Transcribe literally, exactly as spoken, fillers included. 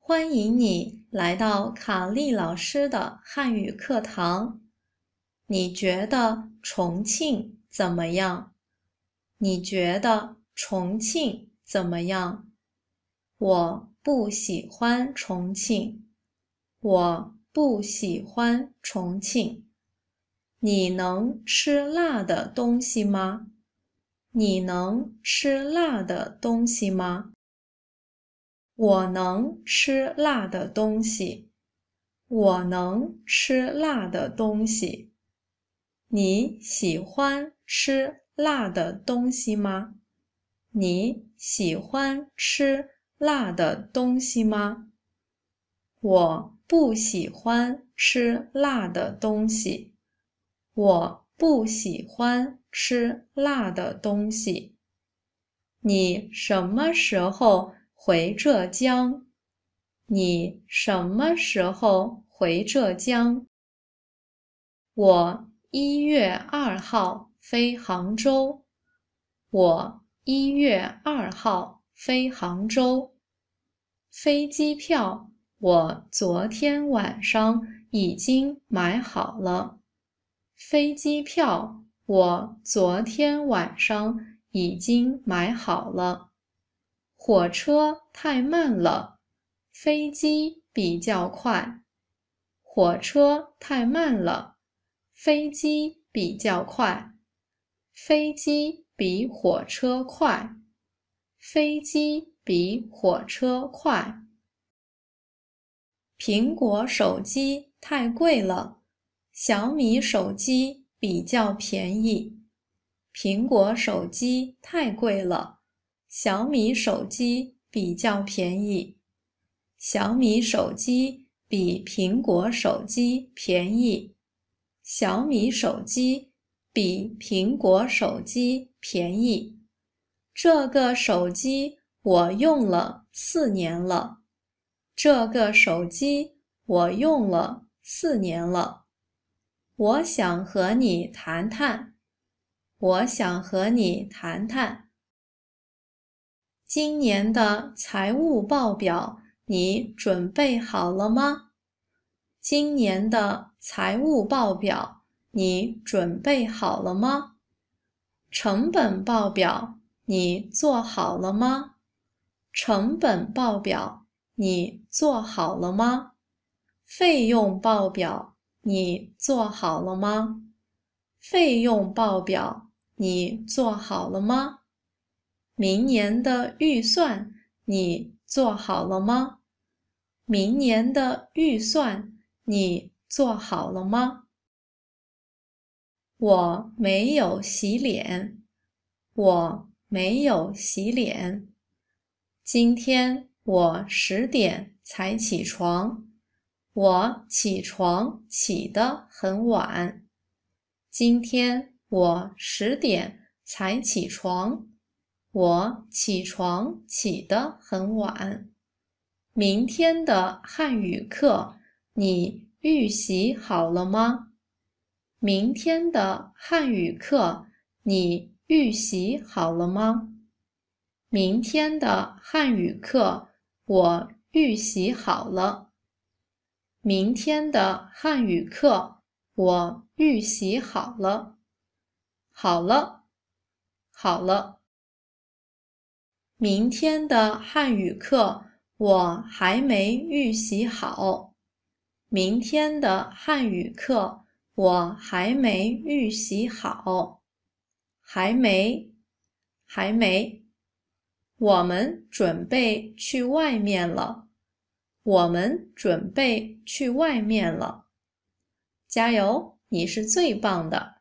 欢迎你来到卡莉老师的汉语课堂。你觉得重庆怎么样？你觉得重庆怎么样？我不喜欢重庆。我不喜欢重庆。你能吃辣的东西吗？你能吃辣的东西吗？我能吃辣的东西。我能吃辣的东西。你喜欢吃辣的东西吗？你喜欢吃辣的东西吗？我不喜欢吃辣的东西。我不喜欢吃辣的东西。你什么时候回浙江？你什么时候回浙江？我一月二号飞杭州。我一月二号飞杭州。飞机票我昨天晚上已经买好了。飞机票我昨天晚上已经买好了。火车太慢了，飞机比较快。火车太慢了，飞机比较快。飞机比火车快。飞机比火车快。苹果手机太贵了，小米手机比较便宜。苹果手机太贵了，小米手机比较便宜。小米手机比苹果手机便宜。小米手机比苹果手机便宜。这个手机我用了四年了。这个手机我用了四年了。我想和你谈谈。我想和你谈谈。今年的财务报表你准备好了吗？今年的财务报表你准备好了吗？成本报表你做好了吗？成本报表你做好了吗？费用报表你做好了吗？费用报表你做好了吗？明年的预算你做好了吗？明年的预算你做好了吗？我没有洗脸。我没有洗脸。今天我十点才起床。我起床起得很晚。今天我十点才起床。我起床起得很晚。明天的汉语课你预习好了吗？明天的汉语课你预习好了吗？明天的汉语课我预习好了。明天的汉语课我预习好了。好了，好了。明天的汉语课我还没预习好。明天的汉语课我还没预习好。还没，还没。我们准备去外面了。我们准备去外面了。加油，你是最棒的。